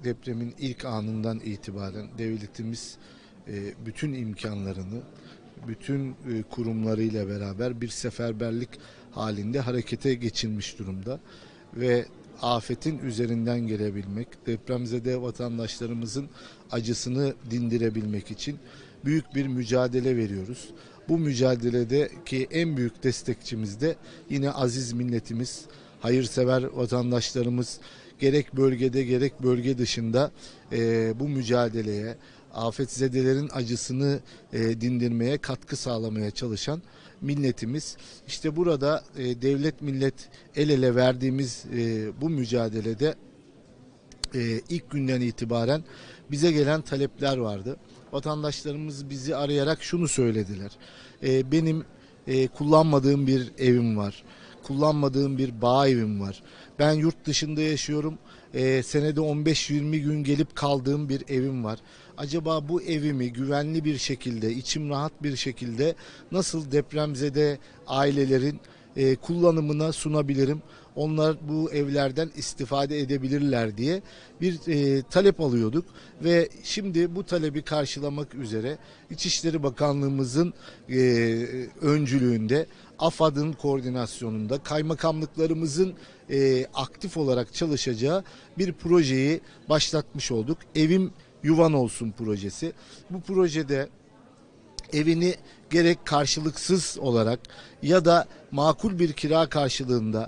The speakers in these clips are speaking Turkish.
depremin ilk anından itibaren devletimiz bütün imkanlarını, bütün kurumlarıyla beraber bir seferberlik halinde harekete geçilmiş durumda ve afetin üzerinden gelebilmek, depremzede vatandaşlarımızın acısını dindirebilmek için büyük bir mücadele veriyoruz. Bu mücadeledeki en büyük destekçimiz de yine aziz milletimiz, hayırsever vatandaşlarımız, gerek bölgede gerek bölge dışında bu mücadeleye, afetzedelerin acısını dindirmeye, katkı sağlamaya çalışan milletimiz. İşte burada devlet millet el ele verdiğimiz bu mücadelede ilk günden itibaren bize gelen talepler vardı. Vatandaşlarımız bizi arayarak şunu söylediler. Benim kullanmadığım bir evim var. Kullanmadığım bir bağ evim var. Ben yurt dışında yaşıyorum. Senede 15-20 gün gelip kaldığım bir evim var. Acaba bu evimi güvenli bir şekilde, içim rahat bir şekilde nasıl depremzede ailelerin kullanımına sunabilirim? Onlar bu evlerden istifade edebilirler diye bir talep alıyorduk ve şimdi bu talebi karşılamak üzere İçişleri Bakanlığımızın öncülüğünde, AFAD'ın koordinasyonunda, kaymakamlıklarımızın aktif olarak çalışacağı bir projeyi başlatmış olduk. Evim Yuvan Olsun projesi. Bu projede evini gerek karşılıksız olarak ya da makul bir kira karşılığında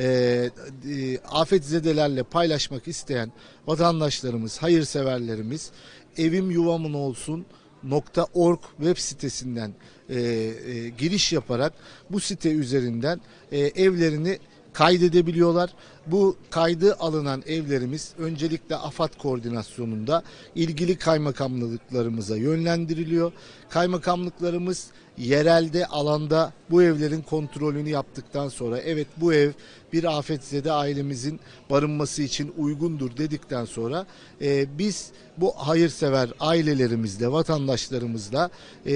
afetzedelerle paylaşmak isteyen vatandaşlarımız, hayırseverlerimiz evim yuvamın olsun .org web sitesinden giriş yaparak bu site üzerinden evlerini kaydedebiliyorlar. Bu kaydı alınan evlerimiz öncelikle AFAD koordinasyonunda ilgili kaymakamlıklarımıza yönlendiriliyor. Kaymakamlıklarımız yerelde alanda bu evlerin kontrolünü yaptıktan sonra evet bu ev bir afetzede ailemizin barınması için uygundur dedikten sonra biz bu hayırsever ailelerimizle, vatandaşlarımızla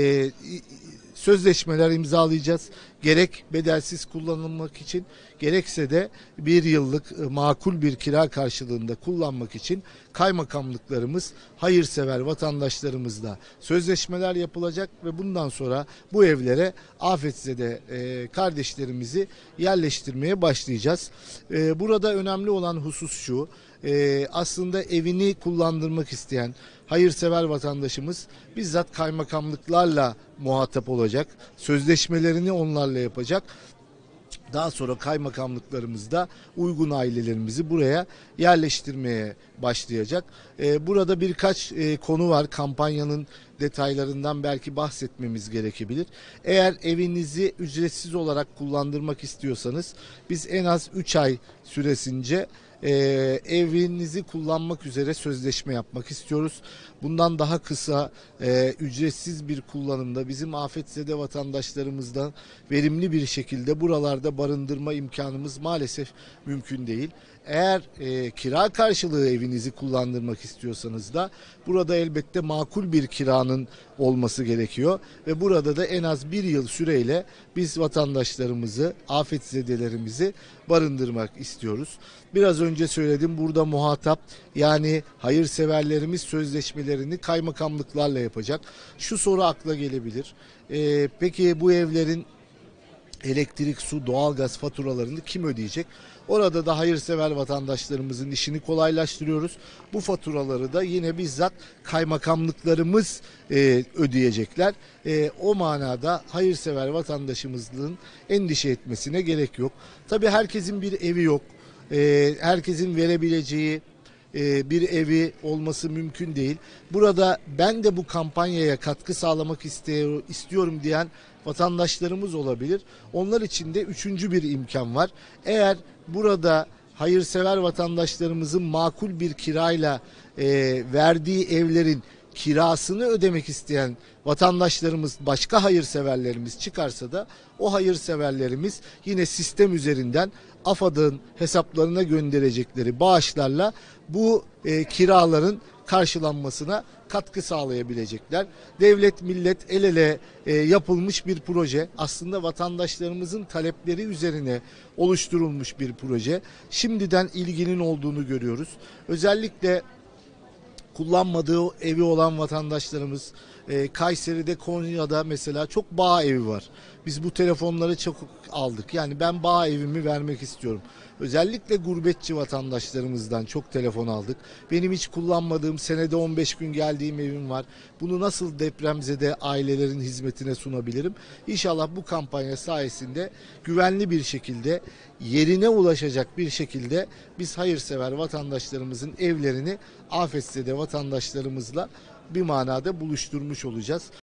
sözleşmeler imzalayacağız. Gerek bedelsiz kullanılmak için gerekse de bir yıllık makul bir kira karşılığında kullanmak için kaymakamlıklarımız hayırsever vatandaşlarımızla sözleşmeler yapılacak ve bundan sonra bu evlere afetzede kardeşlerimizi yerleştirmeye başlayacağız. Burada önemli olan husus şu. Aslında evini kullandırmak isteyen hayırsever vatandaşımız bizzat kaymakamlıklarla muhatap olacak. Sözleşmelerini onlarla yapacak. Daha sonra kaymakamlıklarımız da uygun ailelerimizi buraya yerleştirmeye başlayacak. Burada birkaç konu var. Kampanyanın detaylarından belki bahsetmemiz gerekebilir. Eğer evinizi ücretsiz olarak kullandırmak istiyorsanız biz en az 3 ay süresince evinizi kullanmak üzere sözleşme yapmak istiyoruz. Bundan daha kısa ücretsiz bir kullanımda bizim afetzede vatandaşlarımızdan verimli bir şekilde buralarda barındırma imkanımız maalesef mümkün değil. Eğer kira karşılığı evinizi kullandırmak istiyorsanız da burada elbette makul bir kiranın olması gerekiyor ve burada da en az bir yıl süreyle biz vatandaşlarımızı, afetzedelerimizi barındırmak istiyoruz. Biraz önce söyledim, burada muhatap yani hayırseverlerimiz sözleşmelerini kaymakamlıklarla yapacak. Şu soru akla gelebilir. Peki bu evlerin elektrik, su, doğalgaz faturalarını kim ödeyecek? Orada da hayırsever vatandaşlarımızın işini kolaylaştırıyoruz. Bu faturaları da yine bizzat kaymakamlıklarımız ödeyecekler. O manada hayırsever vatandaşımızın endişe etmesine gerek yok. Tabii herkesin bir evi yok. Herkesin verebileceği bir evi olması mümkün değil. Burada ben de bu kampanyaya katkı sağlamak istiyorum diyen vatandaşlarımız olabilir. Onlar için de üçüncü bir imkan var. Eğer burada hayırsever vatandaşlarımızın makul bir kirayla verdiği evlerin kirasını ödemek isteyen vatandaşlarımız, başka hayırseverlerimiz çıkarsa da o hayırseverlerimiz yine sistem üzerinden AFAD'ın hesaplarına gönderecekleri bağışlarla bu kiraların karşılanmasına katkı sağlayabilecekler. Devlet millet el ele yapılmış bir proje. Aslında vatandaşlarımızın talepleri üzerine oluşturulmuş bir proje. Şimdiden ilginin olduğunu görüyoruz. Özellikle kullanmadığı evi olan vatandaşlarımız, Kayseri'de, Konya'da mesela çok bağ evi var. Biz bu telefonları çok aldık. Yani ben bağ evimi vermek istiyorum. Özellikle gurbetçi vatandaşlarımızdan çok telefon aldık. Benim hiç kullanmadığım, senede 15 gün geldiğim evim var. Bunu nasıl depremzede ailelerin hizmetine sunabilirim? İnşallah bu kampanya sayesinde güvenli bir şekilde, yerine ulaşacak bir şekilde biz hayırsever vatandaşlarımızın evlerini afetzede vatandaşlarımızla bir manada buluşturmuş olacağız.